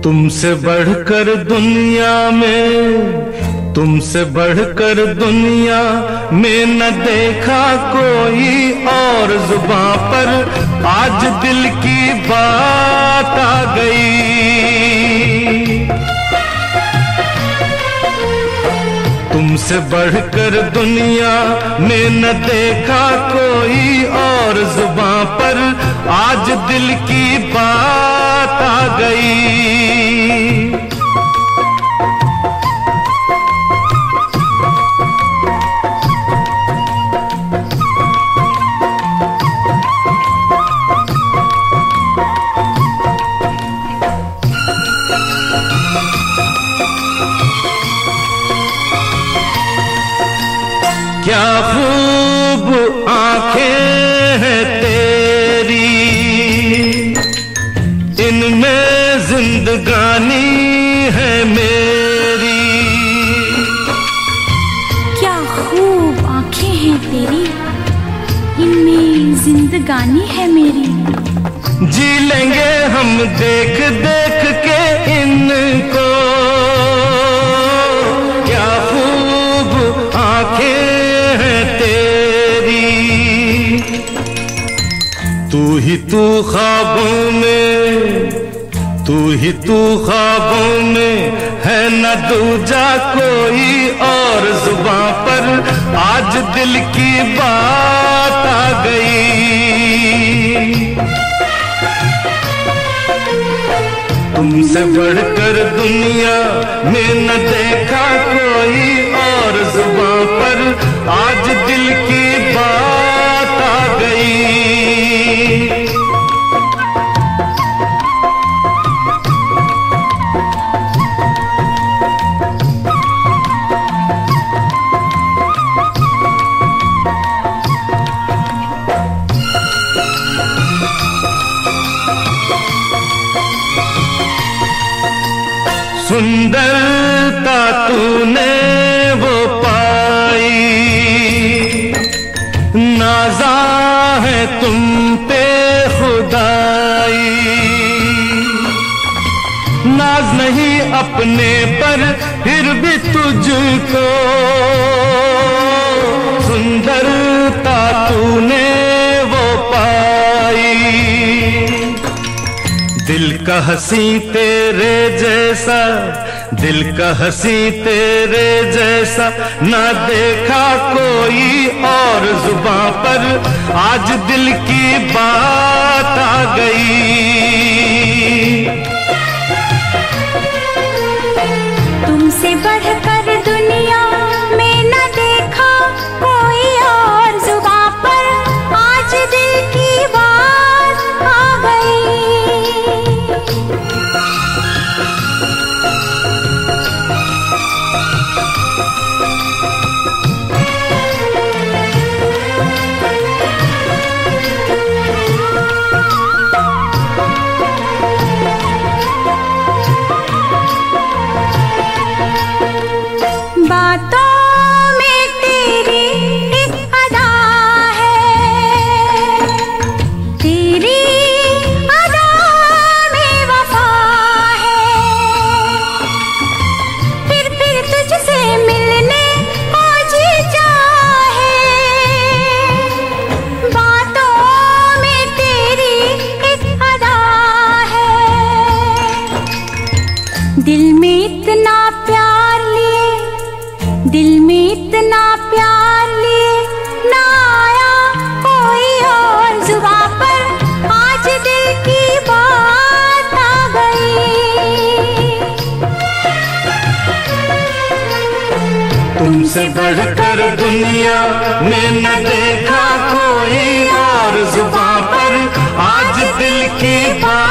तुमसे बढ़कर दुनिया में, तुमसे बढ़कर दुनिया में न देखा कोई और जुबां पर आज दिल की बात आ गई। तुमसे बढ़कर दुनिया में न देखा कोई और जुबां पर आज दिल की बात आ गई। क्या खूब आंखें हैं तेरी, इनमें जिंदगानी है मेरी। क्या खूब आंखें हैं तेरी, इनमें जिंदगानी है मेरी। जी लेंगे हम देख देख के इनको, क्या खूब आंखें तू ही तू ख्वाबों में, तू ही तू ख्वाबों में है न दूजा कोई और जुबां पर आज दिल की बात आ गई। तुमसे बढ़कर दुनिया में न देखा कोई और जुबां पर आज दिल की बात आ गई। सुंदरता तूने वो पाई, नाज़ा है तुम पे खुदाई। नाज नहीं अपने पर फिर भी तुझको, सुंदरता तूने वो पाई। दिल का हंसी तेरे जैसा, दिल का हंसी तेरे जैसा ना देखा कोई और जुबां पर आज दिल की बात आ गई। तुमसे बढ़कर दुनिया में न देखा कोई और जुबां पर आज दिल की बात आ गई। बातों में तेरी एक अदा है, तेरी अदा में वफा है। फिर तुझसे मिलने को जी चाहे। बातों में तेरी एक अदा है, दिल में इतना प्यार लिए, दिल में इतना प्यार लिए ना आया कोई और जुबां पर आज दिल की बात आ गई। तुमसे बढ़कर दुनिया में न देखा कोई और जुबां पर आज दिल की बात